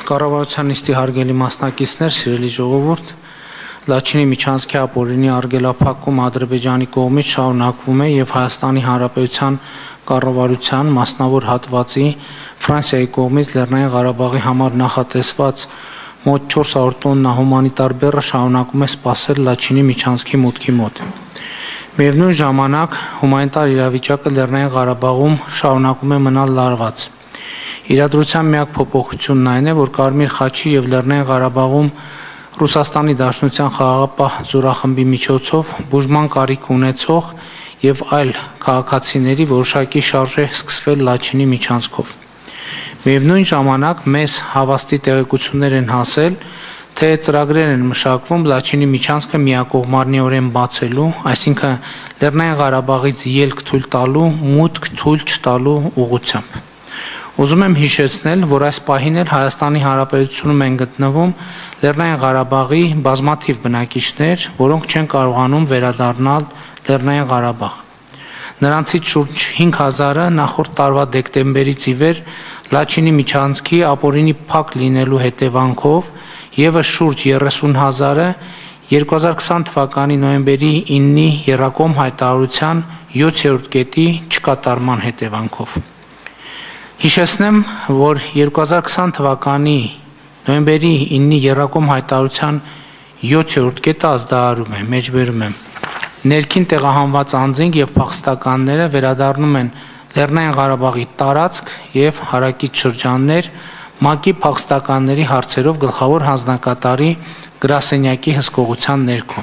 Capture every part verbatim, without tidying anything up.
Կառավարության նիստի հարգելի մասնակիցներ, սիրելի ժողովուրդ, Լաչինի միջանցքի ապօրինի արգելափակում Ադրբեջանի կողմից շարունակվում է եւ Հայաստանի Հանրապետության կառավարության մասնավոր հատվածի Ֆրանսիայի կողմից Լեռնային Ղարաբաղի համար նախատեսված մոտ չորս հարյուր տոննա հումանիտար բեռը շարունակում է սպասել Լաչինի միջանցքի մուտքի մոտ։ Միևնույն ժամանակ հումանիտար իրավիճակը Լեռնային Ղարաբաղում շարունակում է մնալ լարված։ Իրադրության միակ փոփոխությունն այն է, որ Կարմիր խաչի եւ Լեռնային Ղարաբաղում Ռուսաստանի Դաշնության խաղաղապահ զորախմբի միջոցով բուժման կարիք ունեցող եւ այլ քաղաքացիների որոշակի շարժ է սկսվել Լաչինի միջանցքով։ Միևնույն ժամանակ մեզ հավաստի տեղեկություններ են հասել, թե ծրագրեր են մշակվում Լաչինի միջանցքը միակողմարնիորեն բացելու, այսինքն Լեռնային Ղարաբաղից ելք թույլ տալու, մուտք թույլ չտալու ուղղությամբ։ Ուզում եմ հիշեցնել, որ այս պահին էլ Հայաստանի Հանրապետությունում են գտնվում Լեռնային Ղարաբաղի բազմաթիվ բնակիչներ, որոնք չեն կարողանում վերադառնալ Լեռնային Ղարաբաղ։ Նրանցից շուրջ հինգ հազարը նախորդ տարվա դեկտեմբերից ի վեր Լաչինի միջանցքի ապօրինի փակ լինելու հետևանքով եւս շուրջ երեսուն հազարը երկու հազար քսան թվականի նոյեմբերի իննի եռակողմ հայտարարության յոթերորդ կետի չկատարման հետևանքով։ Հիշեցնեմ, որ երկու հազար քսան թվականի նոյեմբերի իննի եռակողմ հայտարարության յոթերորդ կետը ազդարարում է, մեջբերում եմ։ Ներքին տեղահանված անձինք եւ փախստականները վերադառնում են Լեռնային Ղարաբաղի տարածք եւ հարակից շրջաններ ՄԱԿ-ի փախստականների հարցերով գլխավոր հանձնակատարի գրասենյակի հսկողության ներքո։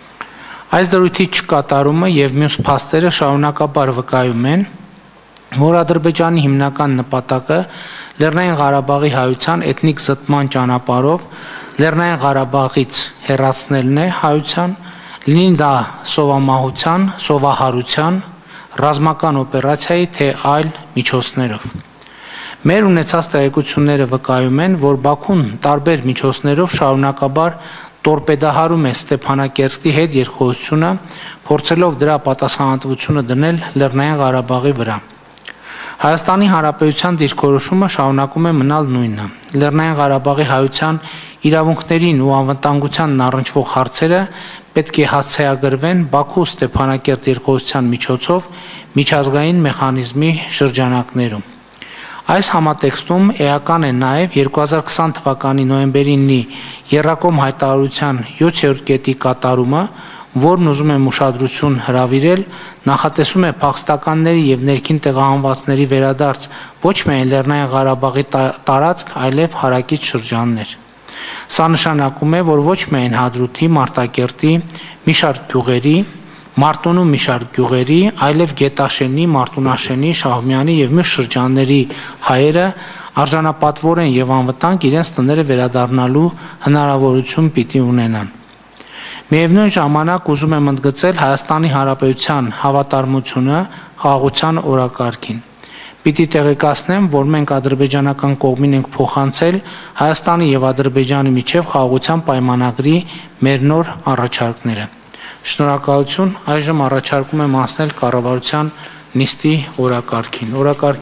Այս դրույթի չկատարումը եւ մյուս փաստերը շարունակաբար վկայում են, որ Ադրբեջանի հիմնական նպատակը Լեռնային Ղարաբաղի հայության էթնիկ զտման ճանապարհով Լեռնային Ղարաբաղից հեռացնելն է հայության, լինի դա սովամահության, սովահարության, ռազմական օպերացիայի թե այլ միջոցներով։ Մեր ունեցած տեղեկությունները վկայում են, որ Բաքուն տարբեր միջոցներով շարունակաբար տորպեդահարում է Ստեփանակերտի հետ երկխոսությունը, փորձելով դրա պատասխանատվությունը դնել Լեռնային Ղարաբաղի վրա։ Հայաստանի Հանրապետության դիրքորոշումը շարունակում է մնալ նույնը։ Լեռնային Ղարաբաղի հայության իրավունքներին ու անվտանգությանն առնչվող հարցերը պետք է հասցեագրվեն Բաքու Ստեփանակերտ երկխոսության միջոցով միջազգային մեխանիզմի շրջանակներում։ Այս համատեքստում էական է նաև երկու հազար քսան թվականի նոյեմբերի իննի եռակողմ հայտարարության յոթերորդ կետի կատարումը, որն ուզում եմ ուշադրություն հրավիրել, նախատեսում է փախստականների եւ ներքին տեղահանվածների վերադարձ ոչ միայն Լեռնային Ղարաբաղի տարածք, այլև հարակից շրջաններ։ Սա նշանակում է, որ ոչ միայն Հադրութի, Մարտակերտի, մի շարք գյուղերի, Մարտունու մի շարք գյուղերի, այլև Գետաշենի, Մարտունաշենի, Շահումյանի եւ մյուս շրջանների հայերը արժանապատվորեն եւ անվտանգ իրենց տները վերադառնալու հնարավորություն պիտի ունենան։ Միևնույն ժամանակ ուզում եմ ընդգծել Հայաստանի Հանրապետության հավատարմությունը խաղաղության օրակարգին։ Պիտի տեղեկացնեմ, որ մենք ադրբեջանական կողմին ենք փոխանցել Հայաստանի եւ Ադրբեջանի միջև խաղաղության պայմանագրի մեր նոր առաջարկները։ Շնորհակալություն, այժմ առաջարկում եմ անցնել կառավարության նիստի օրակարգին։